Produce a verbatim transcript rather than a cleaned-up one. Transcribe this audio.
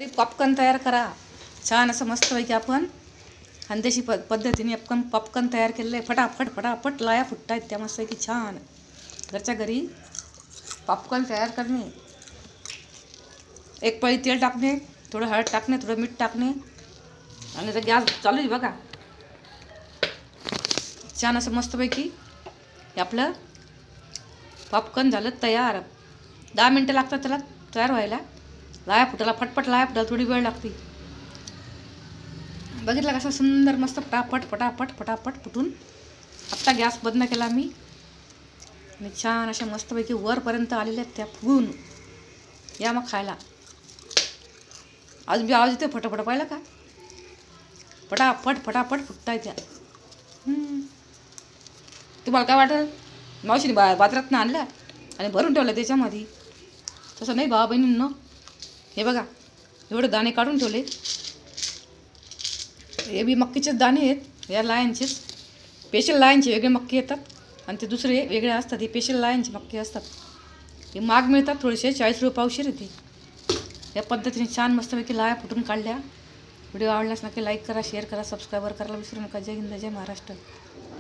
Popcorn तयार करा. छान असं मस्तपैकी आपण खानदेशी प पद्धतीने पॉपकॉर्न पॉपकॉर्न तयार केलेलं आहे. फटाफट फटाफट लाया फुटत आहेत त्या मस्तपैकी छान. घरच्या घरी पॉपकॉर्न तयार करणे. एक पळी तेल टाकणे, थोडं हळद टाकणे, थोडं मीठ टाकणे आणि आता गॅस चालू आहे बघा. छान असं मस्तपैकी हे आपलं पॉपकॉर्न झालं तयार. दहा मिनटं लागतात त्याला तयार व्हायला. लाया फुटायला फटफट लाया फुटायला थोडी वेळ लागते. बघितलं कसं सुंदर मस्त फटाफट फटाफट फटाफट फुटून. आत्ता गॅस बंद केला मी आणि छान अशा मस्तपैकी वरपर्यंत आलेल्या त्या फुगून. या मग खायला. अजून बी आवाज येतो फटाफट पाहिलं का. फटाफट फटाफट फुटताय त्या. तुम्हाला काय वाटेल मावशीने बा बाजारातनं आणलं आणि भरून ठेवलं त्याच्यामध्ये. तसं नाही भावा बहिणींनो. हे बघा एवढे दाणे काढून ठेवले. हे बी मक्कीचेच दाणे आहेत. या लायांचेच स्पेशल लायांचे वेगळे मक्के येतात आणि ते दुसरे वेगळे असतात. हे स्पेशल लायांचे मक्के असतात. हे महाग मिळतात थोडेसे, चाळीस रुपये पावशेर येते. या पद्धतीने छान मस्तपैकी लाया फुटून काढल्या. व्हिडिओ आवडल्यास नक्की लाईक करा, शेअर करा, सबस्क्राईबर करायला विसरू नका. जय हिंद, जय महाराष्ट्र.